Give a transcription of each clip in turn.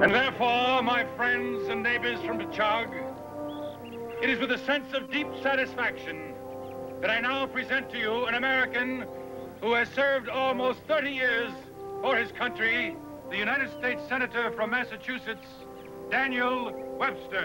And therefore, my friends and neighbors from Pechog, it is with a sense of deep satisfaction that I now present to you an American who has served almost 30 years for his country, the United States Senator from Massachusetts, Daniel Webster.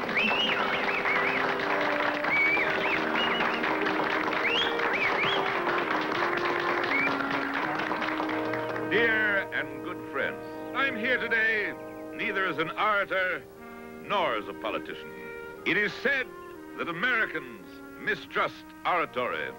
Dear and good friends, I'm here today neither as an orator nor as a politician. It is said that Americans mistrust oratory.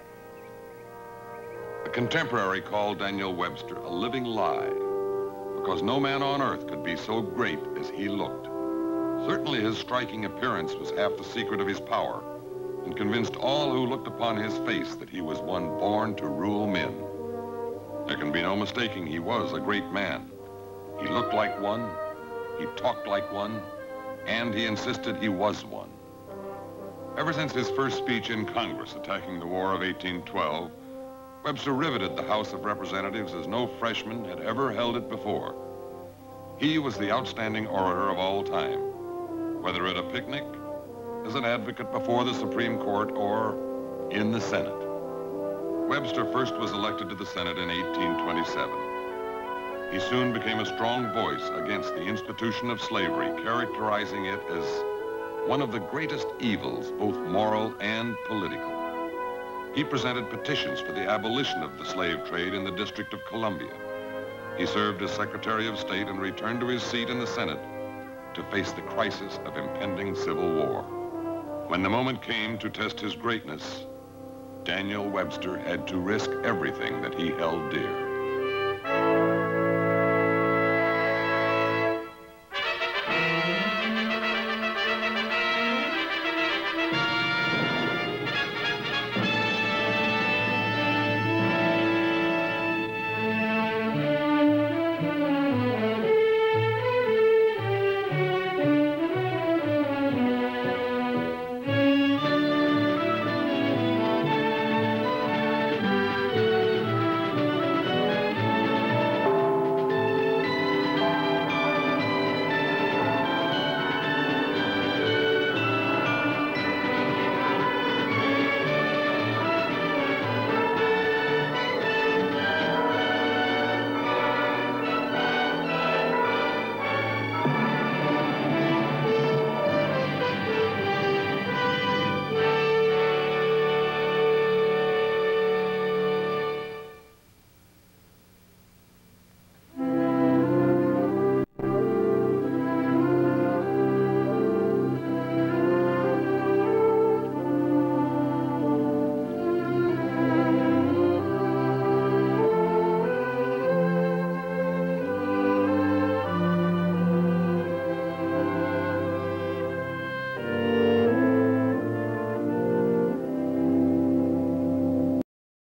A contemporary called Daniel Webster a living lie, because no man on earth could be so great as he looked. Certainly his striking appearance was half the secret of his power, and convinced all who looked upon his face that he was one born to rule men. There can be no mistaking he was a great man. He looked like one, he talked like one, and he insisted he was one. Ever since his first speech in Congress attacking the War of 1812, Webster riveted the House of Representatives as no freshman had ever held it before. He was the outstanding orator of all time, whether at a picnic, as an advocate before the Supreme Court, or in the Senate. Webster first was elected to the Senate in 1827. He soon became a strong voice against the institution of slavery, characterizing it as one of the greatest evils, both moral and political. He presented petitions for the abolition of the slave trade in the District of Columbia. He served as Secretary of State and returned to his seat in the Senate to face the crisis of impending civil war. When the moment came to test his greatness, Daniel Webster had to risk everything that he held dear.